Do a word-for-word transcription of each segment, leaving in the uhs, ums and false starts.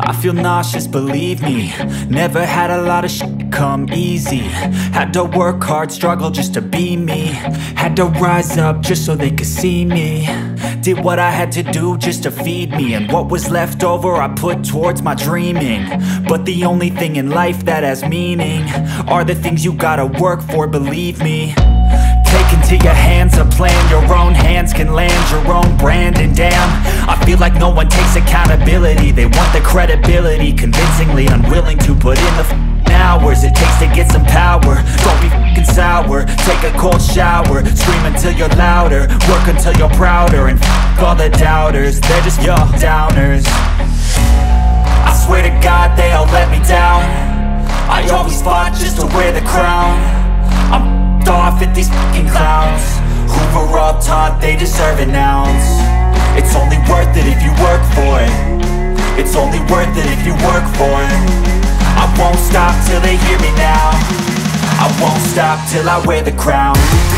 I feel nauseous, believe me. Never had a lot of shit come easy. Had to work hard, struggle just to be me. Had to rise up just so they could see me. Did what I had to do just to feed me, and what was left over I put towards my dreaming. But the only thing in life that has meaning are the things you gotta work for, believe me. Take into your hands a plan, your own hands can land your own brand. And damn, I feel like no one takes accountability. They want the credibility, convincingly unwilling to put in the f***ing hours it takes to get some power. Don't be f***ing sour, take a cold shower. Scream until you're louder, work until you're prouder. And f*** all the doubters, they're just your downers. I swear to God they all let me down. I always fought just to wear the crown. I'm off at these fucking clowns who were all taught they deserve an ounce. It's only worth it if you work for it. It's only worth it if you work for it. I won't stop till they hear me now. I won't stop till I wear the crown.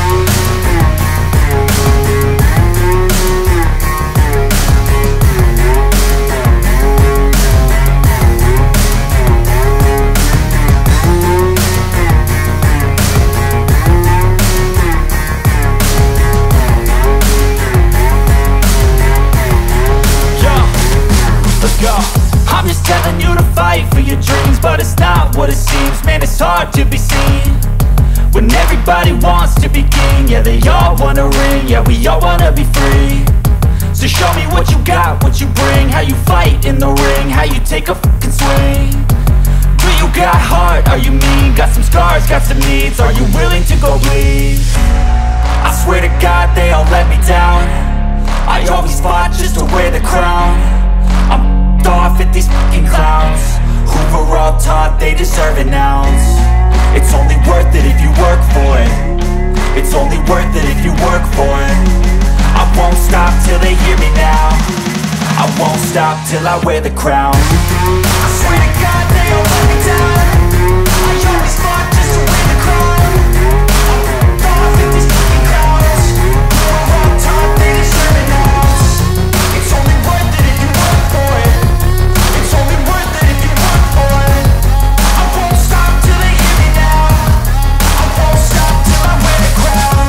I'm just telling you to fight for your dreams, but it's not what it seems. Man, it's hard to be seen when everybody wants to be king. Yeah, they all wanna ring, yeah, we all wanna be free. So show me what you got, what you bring, how you fight in the ring, how you take a fucking swing. Do you got heart, are you mean? Got some scars, got some needs, are you willing to go bleed? I swear to God they all let me down. I always fought just to wear the crown. I'm off at these fucking clowns who were all taught they deserve an ounce. It's only worth it if you work for it. It's only worth it if you work for it. I won't stop till they hear me now. I won't stop till I wear the crown. I swear to God they all let me down. I always fought just to wear the crown. I'm off at these fucking clowns who were all taught they deserve an ounce. It's only worth it if you work for it. It's only worth it if you work for it. I won't stop till they hear me now. I won't stop till I wear the crown.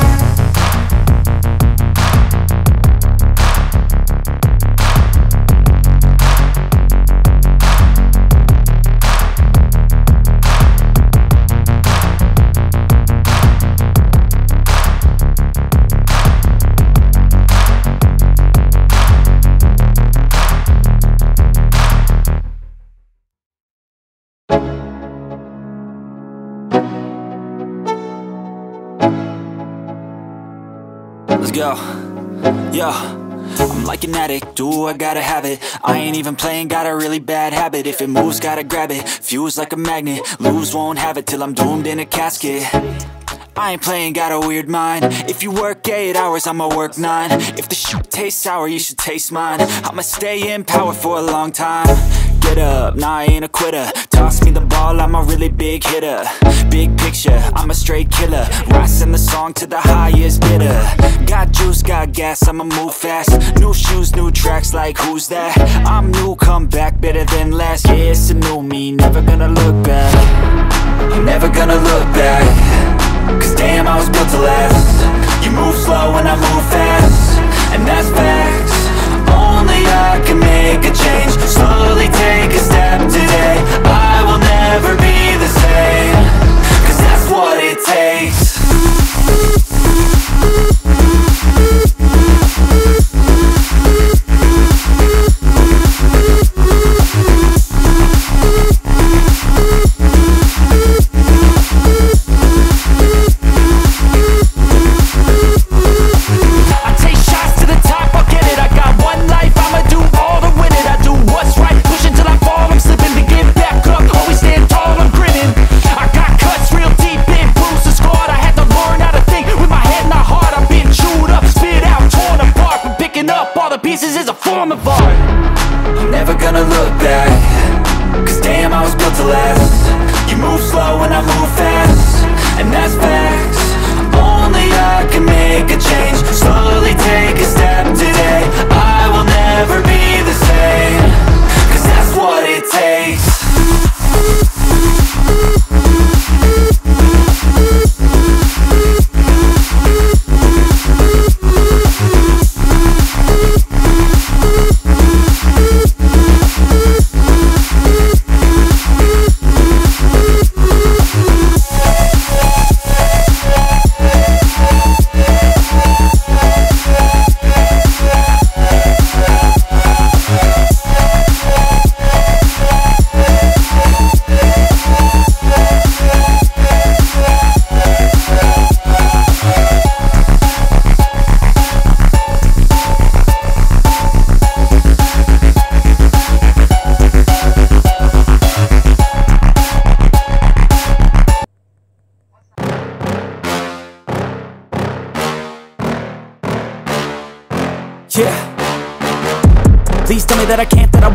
Let's go, yo. I'm like an addict, do I gotta have it. I ain't even playing, got a really bad habit. If it moves, gotta grab it, fuse like a magnet. Lose, won't have it till I'm doomed in a casket. I ain't playing, got a weird mind. If you work eight hours, I'ma work nine. If the shit tastes sour, you should taste mine. I'ma stay in power for a long time. Get up, nah I ain't a quitter. Toss me the ball, I'm a really big hitter. Big picture, I'm a straight killer. Rising the song to the highest bidder. Got juice, got gas, I'ma move fast. New shoes, new tracks, like who's that? I'm new, come back, better than last. Yeah, it's a new me, never gonna look back. I'm never gonna look back. Cause damn, I was built to last. You move slow and I move fast, and that's facts. Only I can make a change. Slowly take a step today. I will never be the same. Cause that's what it takes.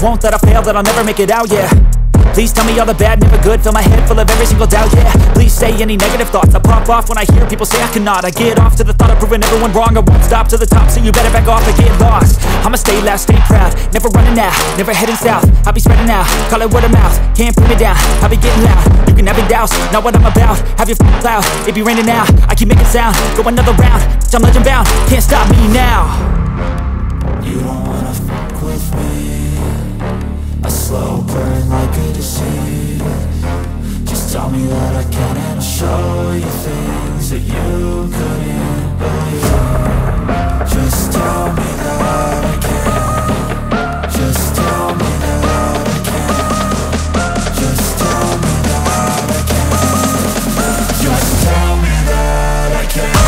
won't, that I'll fail, that I'll never make it out, yeah. Please tell me all the bad, never good. Fill my head full of every single doubt, yeah. Please say any negative thoughts. I pop off when I hear people say I cannot. I get off to the thought of proving everyone wrong. I won't stop to the top, so you better back off and get lost. I'ma stay loud, stay proud, never running out, never heading south. I'll be spreading out, call it word of mouth. Can't put me down, I'll be getting loud. You can have it douse, not what I'm about. Have your f***ing cloud, it be raining now. I keep making sound, go another round. I'm legend bound, can't stop me now. You don't wanna fuck with me. A slow burn like a disease. Just tell me that I can and I'll show you things that you couldn't believe. Just tell me that I can. Just tell me that I can. Just tell me that I can. Just tell me that I can.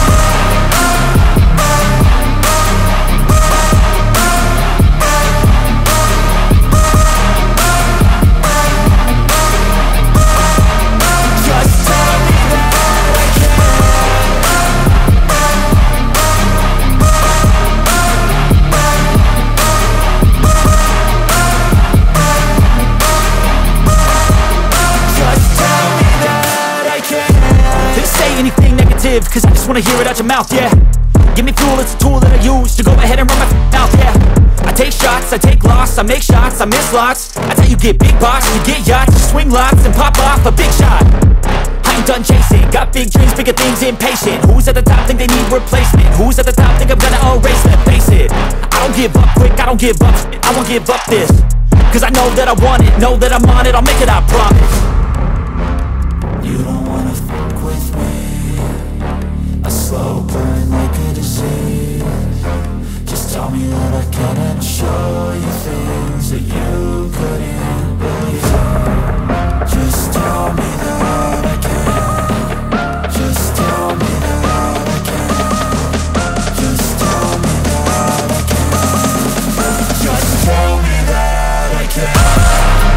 Cause I just wanna hear it out your mouth, yeah. Give me fuel, it's a tool that I use to go ahead and run my f***ing mouth, yeah. I take shots, I take loss, I make shots, I miss lots. That's how you get big box, you get yachts, you swing lots and pop off a big shot. I ain't done chasing, got big dreams, bigger things, impatient. Who's at the top think they need replacement? Who's at the top think I'm gonna erase them? Face it, I don't give up quick, I don't give up, I won't give up this. Cause I know that I want it, know that I'm on it, I'll make it, I promise. You don't wanna fuck with me. A slow burn like a disease. Just tell me that I can and I'll show you things that you couldn't believe. Just tell me that I can. Just tell me that I can. Just tell me that I can. Just tell me that I can.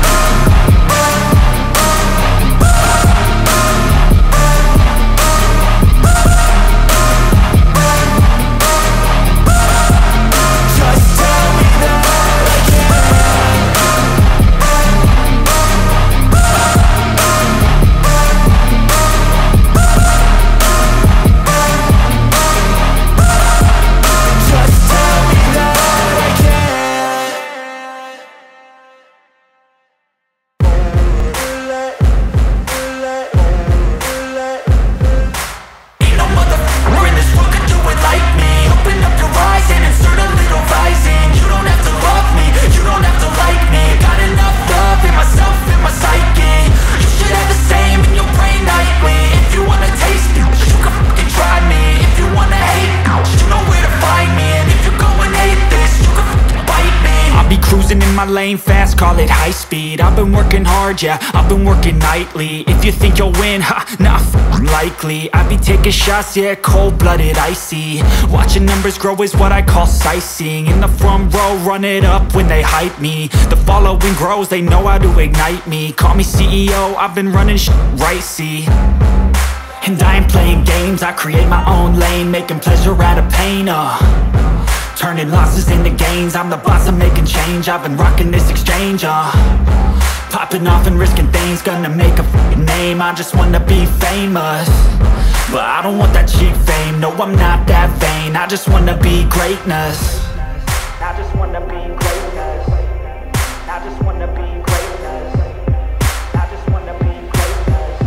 My lane fast, call it high speed. I've been working hard, yeah, I've been working nightly. If you think you'll win, ha, not f***ing likely. I be taking shots, yeah, cold-blooded, icy. Watching numbers grow is what I call sightseeing. In the front row, run it up when they hype me. The following grows, they know how to ignite me. Call me C E O, I've been running sh** right, see. And I ain't playing games, I create my own lane, making pleasure out of pain, uh turning losses into gains, I'm the boss, I'm making change. I've been rocking this exchange, uh popping off and risking things, gonna make a f***ing name. I just wanna be famous, but I don't want that cheap fame. No, I'm not that vain, I just wanna be greatness. I just wanna be greatness. I just wanna be greatness. I just wanna be greatness.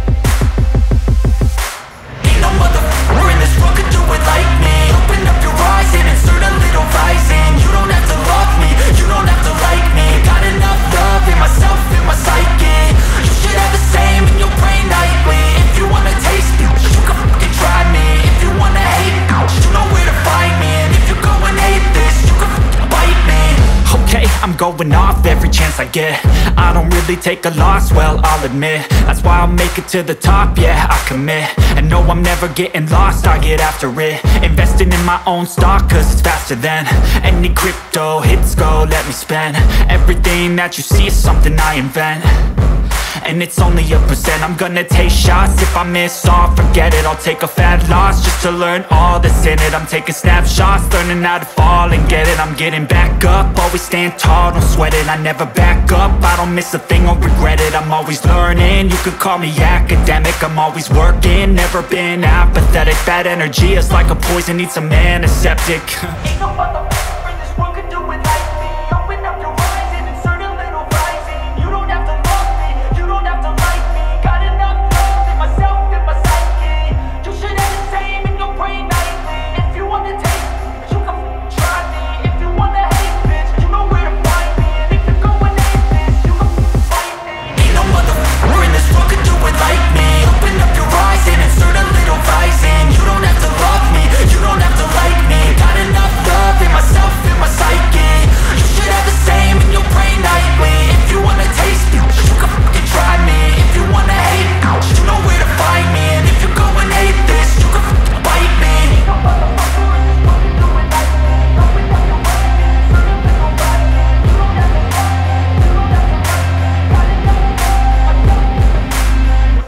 Ain't no motherfucker in this world could do it like me. Open up your eyes and insert a little rising. You don't have to love me, you don't have to like me. Got enough love in myself, in my psyche. You should have the same in your brain nightly. If you wanna taste me, you can fucking try me. If you wanna hate me, you know where to find me. And if you go and hate this, you can fucking bite me. Okay, I'm going off every chance I get. I don't really take a loss, well, I'll admit. That's why I'll make it to the top, yeah, I commit. And no, I'm never getting lost, I get after it. Investing in my own stock, cause it's faster than any crypto hits go, let me spend. Everything that you see is something I invent. and it's only a percent. I'm gonna take shots, if I miss all, forget it. I'll take a fat loss just to learn all that's in it. I'm taking snapshots, learning how to fall and get it. I'm getting back up, always stand tall, don't sweat it. I never back up, I don't miss a thing or regret it. I'm always learning, you could call me academic. I'm always working, never been apathetic. Bad energy is like a poison, needs some antiseptic. Ain't no motherfucker in this world could do it like me. Open up your eyes and insert a little rising. You don't have to love me, you don't have to like me. Got enough love in myself, in my psyche. You should have the same in your brain nightly. If you want to taste me, you can f***ing try me. If you want to hate, bitch, you know where to find me. And if you're going hate, bitch, you can f***ing fight me. Ain't no motherfucker in this world could do it like me. Open up your eyes and insert a little rising. You don't have to love me, you don't have to like me. Got enough love in myself, in my psyche. You should have the same in your brain nightly. If you wanna taste me, you can fucking try me. If you wanna hate, you know where to find me. And if you're going hate this, you can fucking bite me. No motherfucker in this world can do it like me. Open up your eyes and insert a little rising. You don't have to love me, you don't have to like me. Got enough love in myself.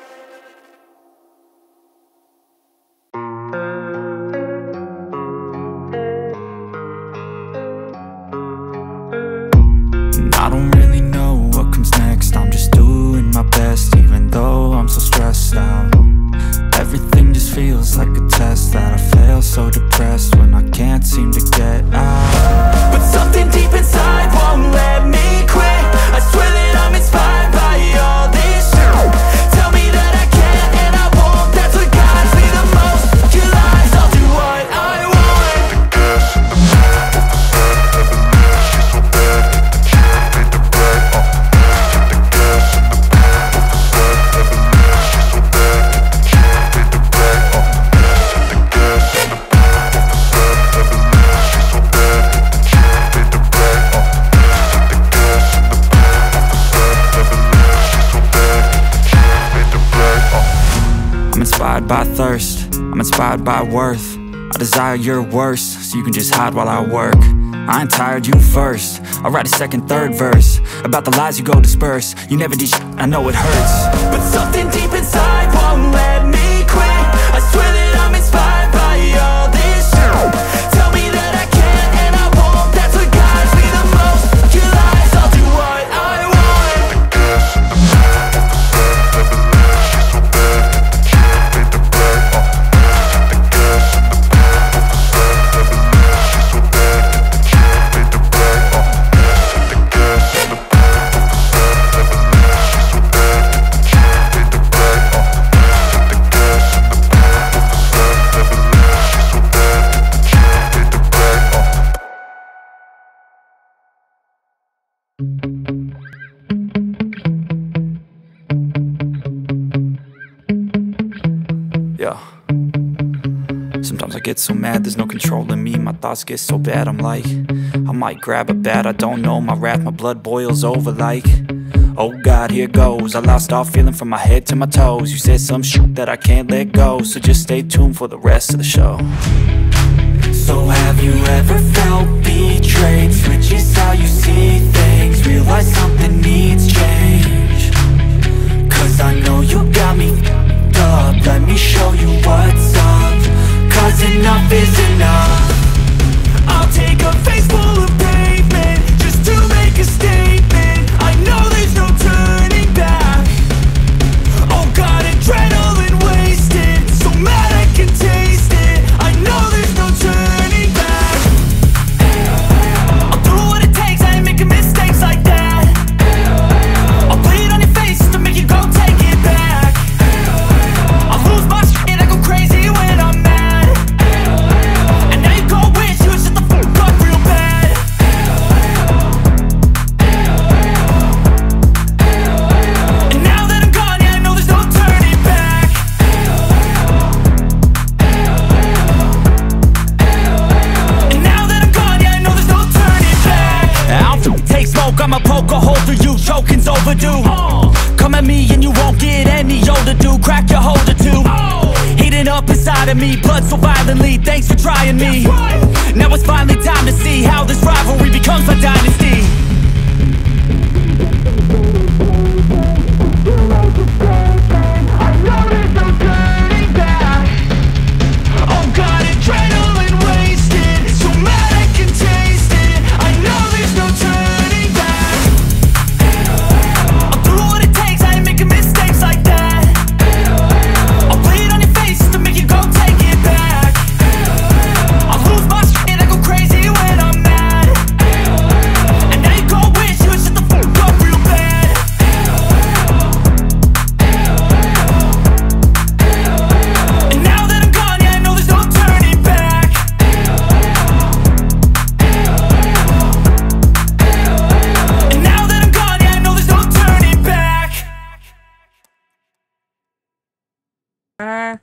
I don't really know what comes next. I'm just doing my best, even though I'm so stressed out. Everything just feels like a test that I fail, so depressed when I can't seem to get out. But something deep inside won't let me quit. I swear that I'm inspired by all this shit. Tell me that I can and I won't. That's what guides me the most. Your lies, I'll do what I want. I'm inspired by thirst, I'm inspired by worth. I desire your worst, so you can just hide while I work. I ain't tired, you first. I'll write a second, third verse about the lies you go disperse. You never did shit, I know it hurts. But something deep inside won't let me quit. I swear that I'm inspired by all this shit. Tell me that I can and I won't. That's what guides me the most. Your lies, I'll do what I want. Yeah. Sometimes I get so mad, there's no controlling me. My thoughts get so bad, I'm like, I might grab a bat, I don't know. My wrath, my blood boils over like, oh God, here goes. I lost all feeling from my head to my toes. You said some shit that I can't let go, so just stay tuned for the rest of the show. So have you ever felt betrayed? Switches how you see things, realize something needs change. Cause I know you got me f***ed up. Let me show you what's up. Cause enough is enough. I'll take a face full of pavement just to make a statement. I know there's no turning back. Oh God, adrenaline wasted, so mad I can taste it. I know there's no turning back. I'll do what it takes, I ain't making mistakes like that. I'll bleed on your face to make you go take it back. I'll lose my shit, I go crazy when I'm mad. And now you go wish you would shut the fuck up real bad. And now that I'm gone, yeah, I know there's no turning back. And now that I'm gone, yeah, I know there's no turning back. I don't take smoke, I'ma poke a hole through you, choking's overdue. Come at me and you won't get any older, dude. Crack your holder too. Heating up inside of me, blood so violently. Thanks for trying me. Now it's finally time to see how this rivalry becomes a dynasty. Uh,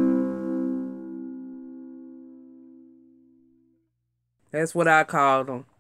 that's what I called them.